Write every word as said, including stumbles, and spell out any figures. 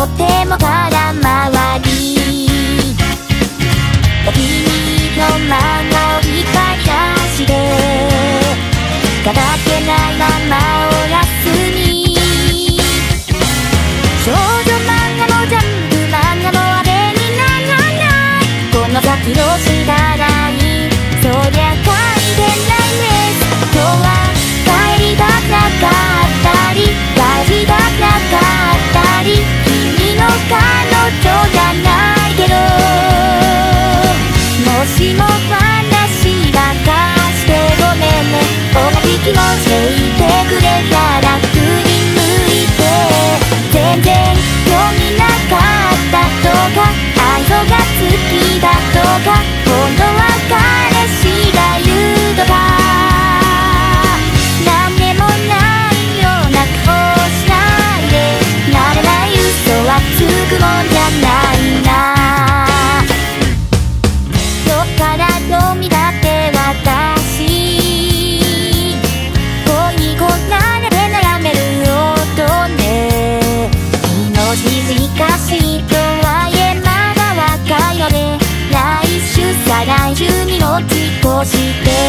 とても空回り。君のままを光らしてかたけないままおやすみ。少女漫画もジャンプ漫画もあれにならない。この先どうしたらいい、そりゃ書いてないね。今日は帰りたくなかったり帰りたくなかったり、君の彼女じゃないけど、もしも話ばかしてごめんね。同じ気持ちでいてくれたら振り向いて、全然興味なかったとか愛想が好きだとか本当は彼氏がいるとか、なんでもないような顔しないで。慣れない嘘はつくもんじゃないな。どっからどう見たって私恋にこなれて悩める音ね。命短しとはいえまだ若いので、来週再来週に持ち越して